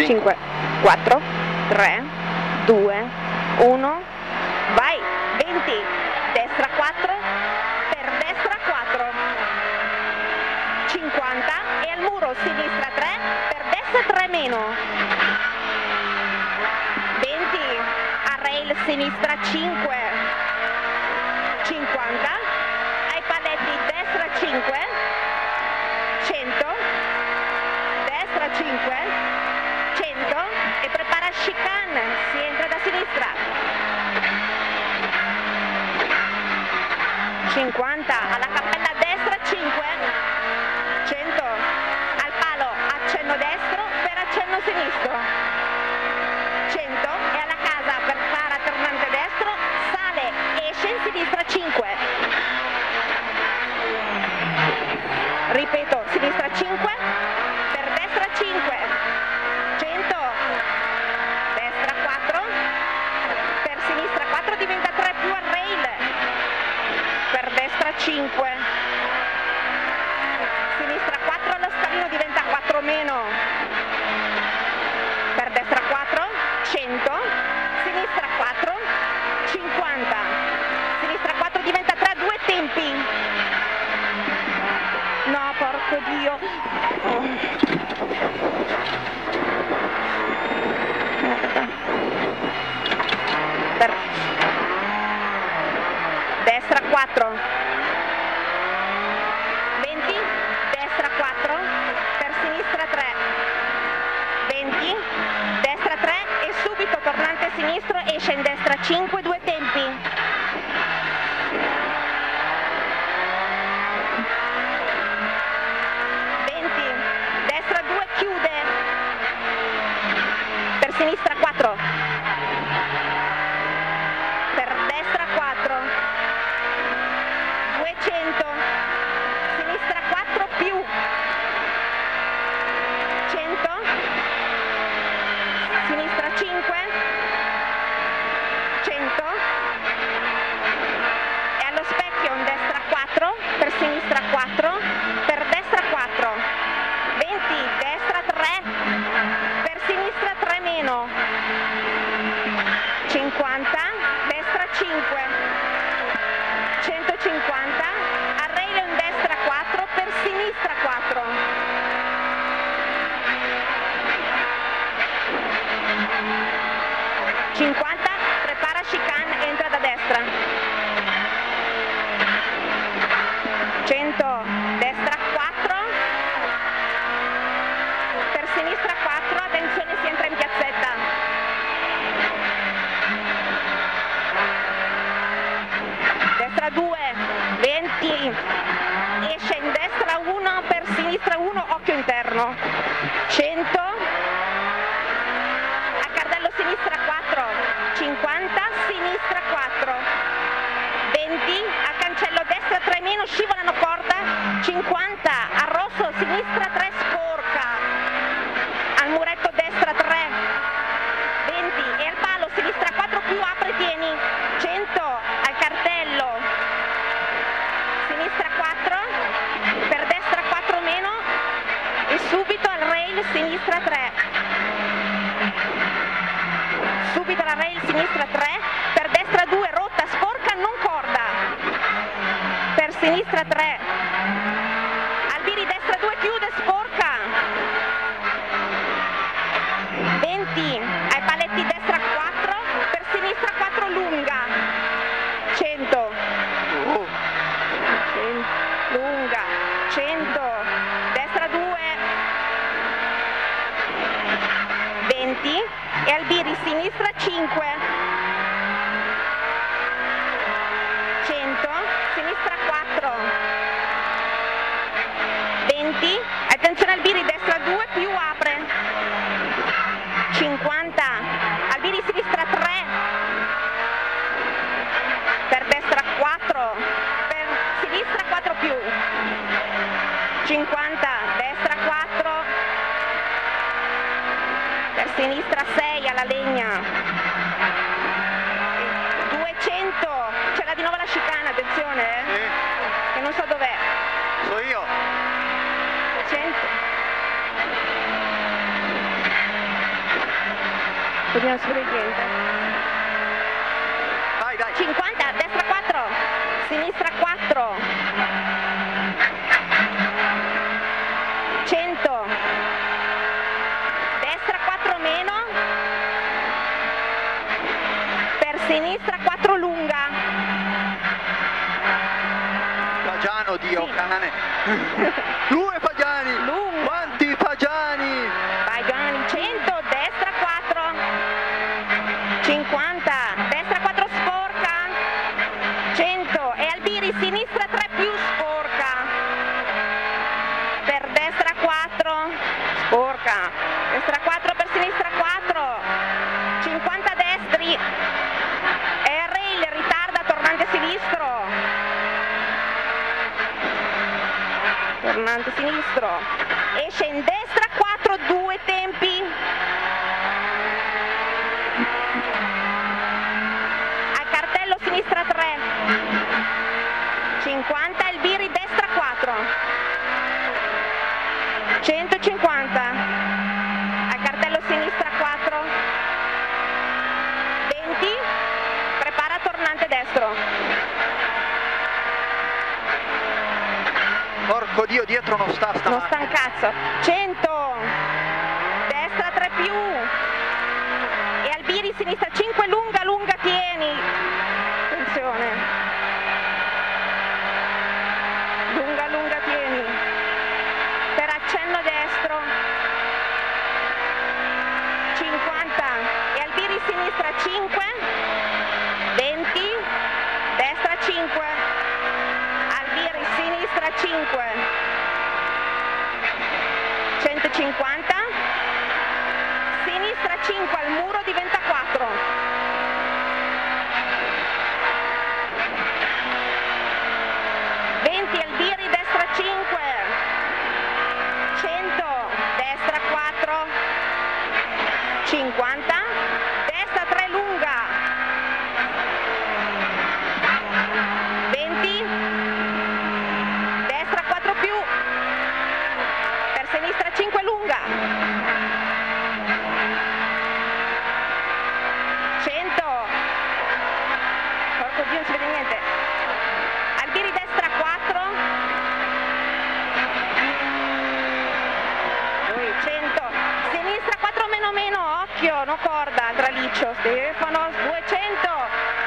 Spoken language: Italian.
5, 4, 3, 2, 1, vai, 20, destra 4, per destra 4, 50 e al muro, sinistra 3, per destra 3 meno, 20, a rail sinistra 5, 50, ai paletti destra 5, 100, destra 5, 100 e prepara chicane, si entra da sinistra, 50, alla cappella destra 5, 100, al palo accenno destro per accenno sinistro, 100 e alla casa per para tornante destro, sale, esce in sinistra 5, ripeto, sinistra 5, per destra 5, 100, destra 4, per sinistra 4 diventa 3 più al rail, per destra 5, sinistra 4 allo scalino diventa 4 meno, per destra 4, 100, sinistra 4, 50, sinistra 4 diventa 3, 2 tempi, no porco Dio, per destra 4, 20, destra 4, per sinistra 3, 20, destra 3 e subito tornante sinistro esce in destra 5, 2 tempi. Destra 2 chiude, per sinistra 4, per destra 4, 200, sinistra 4 più, 100, sinistra 5, 100 e allo specchio in destra 4, per sinistra 4, per destra 4, 20, destra 3, per sinistra 3 meno, 50, destra 5, 150, arrailo in destra 4, per sinistra 4, 50, prepara chicane, entra da destra, 100, destra 4, per sinistra 4, attenzione si entra in piazzetta, destra 2, 20, esce in destra 1, per sinistra 1, occhio interno, 100, a cardello sinistra 4, 50, sinistra 4, 20, a cancello destra 3 meno, scivolano corda, 50, a rosso sinistra 3 sporca, al muretto destra 3, 20 e al palo sinistra 4 più apre tieni, 100, al cartello, sinistra 4, per destra 4 meno e subito al rail sinistra 3, subito alla rail sinistra 3, per destra 2, rotta, sporca, non corda, per sinistra 3, Albiri destra 2 chiude, sporca, 20, ai paletti destra 4, per sinistra 4 lunga, 100, lunga, 100, destra 2, 20 e Albiri sinistra 5, 100, sinistra 4, 20, attenzione Albiri destra 2 più apre, 50, Albiri sinistra 3, per destra 4, per sinistra 4 più, 50, destra 4, per sinistra 6 alla legna, 200, c'è di nuovo la chicane, attenzione, Sì. che non so dov'è. So io. 100. Porco Dio, non si vede niente. Vai, dai. 50, destra 4, sinistra 4. 100. Destra 4 meno. Per sinistra 4 lunga. Fagiano, Dio, Sì. cane. 2 Fagiani. Lunga. Quanti Fagiani? Vai Giovanni, 100, destra 4. 50, destra 4 sporca. 100 e Albiri, sinistra 3 più sporca. Per destra 4, sporca. Destra 4 per sinistra 4. 50 destri. E Rail ritarda, tornante sinistro. Tornante sinistro. Esce in destra 4, 2 tempi. Al cartello sinistra 3. 50, Albiri destra 4. 150. Al cartello sinistra 4. 20. Prepara tornante destro. Porco Dio, dietro non sta Non sta un cazzo. 100. Destra 3 più. E Albiri sinistra 5 lunga, lunga tieni. Attenzione. Lunga, lunga tieni. Per accenno destro. 50. E Albiri sinistra 5. 20. Destra 5. Albiri sinistra 5. 150. Sinistra 5 al muro diventa 4. 20 Albiri destra 5. 100 destra 4. 50 destra 3 lunga. 20 destra 4 più. Per sinistra 5 lunga. 100. Porco Dio, non si vede niente. Albiri destra 4. 100. Sinistra 4 meno meno, occhio, no corda, traliccio, Stefano, 200.